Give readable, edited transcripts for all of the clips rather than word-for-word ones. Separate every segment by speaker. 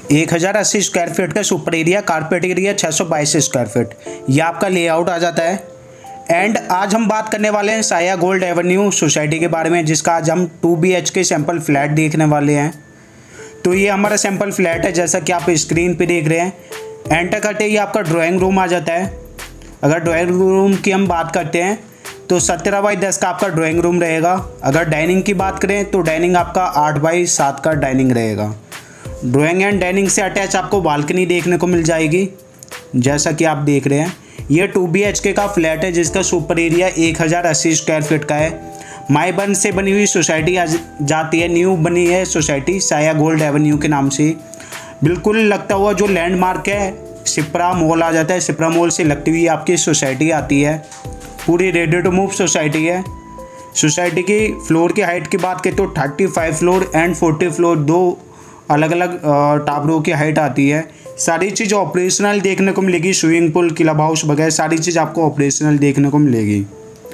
Speaker 1: 1080 square feet का super area, carpet area 622 square feet, ये आपका लेआउट आ जाता है। एंड आज हम बात करने वाले हैं साया गोल्ड एवेन्यू सोसाइटी के बारे में, जिसका आज हम 2 BHK सैंपल फ्लैट देखने वाले हैं। तो ये हमारा सैंपल फ्लैट है, जैसा कि आप स्क्रीन पे देख रहे हैं। एंटर करते ही आपका ड्राइंग रूम आ जाता है। अगर ड्राइंग रूम की हम बात करते हैं तो 17x10 का आपका ड्राइंग रूम रहेगा। अगर डाइनिंग की बात करें तो डाइनिंग आपका 8x7 का डाइनिंग रहेगा। ड्राइंग एंड डाइनिंग से अटैच आपको बालकनी देखने को मिल जाएगी, जैसा कि आप देख रहे हैं। ये 2 BHK का फ्लैट है, जिसका सुपर एरिया 1080 स्क्वायर फीट का है। माईबन से बनी हुई सोसाइटी जाती है, न्यू बनी है सोसाइटी साया गोल्ड एवेन्यू के नाम से। बिल्कुल लगता हुआ जो लैंडमार्क है सिप्रा मॉल आ जाता है, सिप्रा मॉल से लगती हुई आपकी सोसाइटी आती है। पूरी रेडी टू मूव सोसाइटी है। सोसाइटी की फ्लोर की हाइट की बात करें तो 35 फ्लोर एंड 40 फ्लोर, दो अलग अलग टावरों की हाइट आती है। सारी चीज़ ऑपरेशनल देखने को मिलेगी। स्विमिंग पूल, क्लब हाउस वगैरह सारी चीज़ आपको ऑपरेशनल देखने को मिलेगी।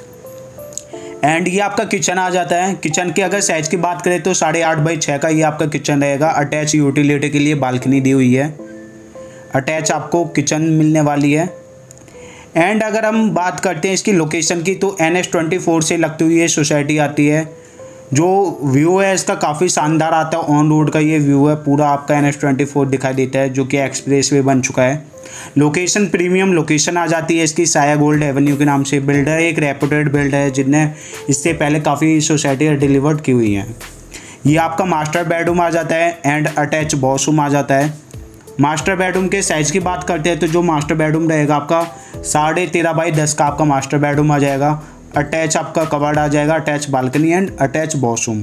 Speaker 1: एंड ये आपका किचन आ जाता है। किचन की अगर साइज़ की बात करें तो 8.5x6 का ये आपका किचन रहेगा। अटैच यूटिलिटी के लिए बालकनी दी हुई है। अटैच आपको किचन मिलने वाली है। एंड अगर हम बात करते हैं इसकी लोकेशन की तो NH24 से लगती हुई ये सोसाइटी आती है। जो व्यू है इसका काफ़ी शानदार आता है। ऑन रोड का ये व्यू है, पूरा आपका NH24 दिखाई देता है, जो कि एक्सप्रेस वे बन चुका है। लोकेशन प्रीमियम लोकेशन आ जाती है इसकी साया गोल्ड एवेन्यू के नाम से। बिल्डर एक रेपुटेड बिल्डर है, जिनने इससे पहले काफ़ी सोसाइटी डिलीवर्ड की हुई हैं। ये आपका मास्टर बेडरूम आ जाता है एंड अटैच वॉशरूम आ जाता है। मास्टर बेडरूम के साइज़ की बात करते हैं तो जो मास्टर बेडरूम रहेगा आपका 13.5x10 का आपका मास्टर बेडरूम आ जाएगा। अटैच आपका कबर्ड आ जाएगा, attach balcony and attach washroom.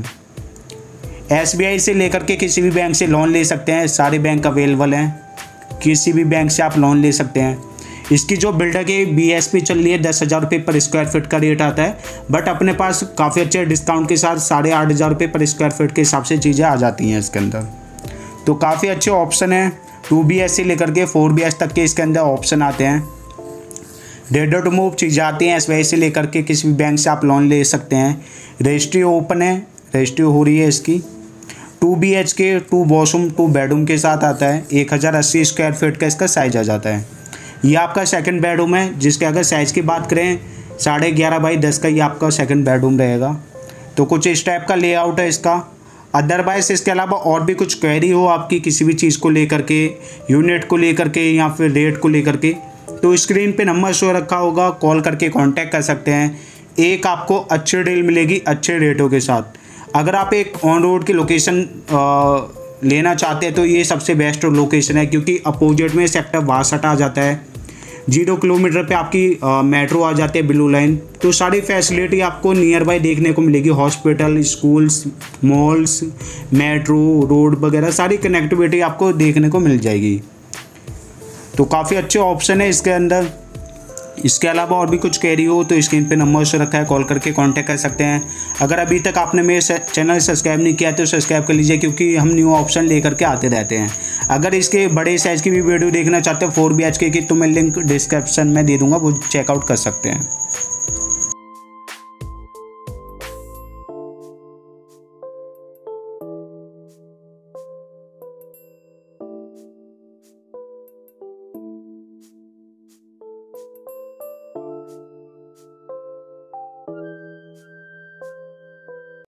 Speaker 1: SBI से लेकर के किसी भी बैंक से लोन ले सकते हैं, सारे बैंक अवेलेबल हैं। किसी भी बैंक से आप लोन ले सकते हैं। इसकी जो बिल्डर की BSP चल रही है 10,000 रुपये पर स्क्वायर फीट का रेट आता है, बट अपने पास काफ़ी अच्छे डिस्काउंट के साथ 8,500 रुपये पर स्क्वायर फीट के हिसाब से चीज़ें आ जाती हैं इसके अंदर। तो काफ़ी अच्छे ऑप्शन हैं। 2 BH से लेकर के 4 BH तक के इसके अंदर ऑप्शन आते हैं। रेडी टू मूव चीज़ें आती हैं। SBI से लेकर के किसी भी बैंक से आप लोन ले सकते हैं। रजिस्ट्री ओपन है, रजिस्ट्री हो रही है इसकी। 2 BHK 2 वॉशरूम 2 बेडरूम के साथ आता है। 1080 स्क्वायर फीट का इसका साइज आ जाता है। ये आपका सेकंड बेडरूम है, जिसके अगर साइज़ की बात करें 11.5x10 का ये आपका सेकंड बेडरूम रहेगा। तो कुछ इस टाइप का लेआउट है इसका। अदरवाइज इसके अलावा और भी कुछ क्वेरी हो आपकी किसी भी चीज़ को लेकर के, यूनिट को लेकर के या फिर रेट को लेकर के, तो स्क्रीन पे नंबर शो रखा होगा, कॉल करके कांटेक्ट कर सकते हैं। एक आपको अच्छी डील मिलेगी अच्छे रेटों के साथ। अगर आप एक ऑन रोड की लोकेशन लेना चाहते हैं तो ये सबसे बेस्ट लोकेशन है, क्योंकि अपोजिट में सेक्टर 62 आ जाता है। 0 किलोमीटर पे आपकी मेट्रो आ जाती है, ब्लू लाइन। तो सारी फैसिलिटी आपको नियर बाय देखने को मिलेगी। Hospital, schools, malls, metro, road वगैरह सारी कनेक्टिविटी आपको देखने को मिल जाएगी। तो काफ़ी अच्छे ऑप्शन है इसके अंदर। इसके अलावा और भी कुछ क्वेरी हो तो स्क्रीन पे नंबर से रखा है, कॉल करके कांटेक्ट कर सकते हैं। अगर अभी तक आपने मेरे चैनल सब्सक्राइब नहीं किया तो सब्सक्राइब कर लीजिए, क्योंकि हम न्यू ऑप्शन लेकर के आते रहते हैं। अगर इसके बड़े साइज़ की भी वीडियो देखना चाहते हैं 4 BHK की, तो मैं लिंक डिस्क्रिप्शन में दे दूँगा, वो चेकआउट कर सकते हैं।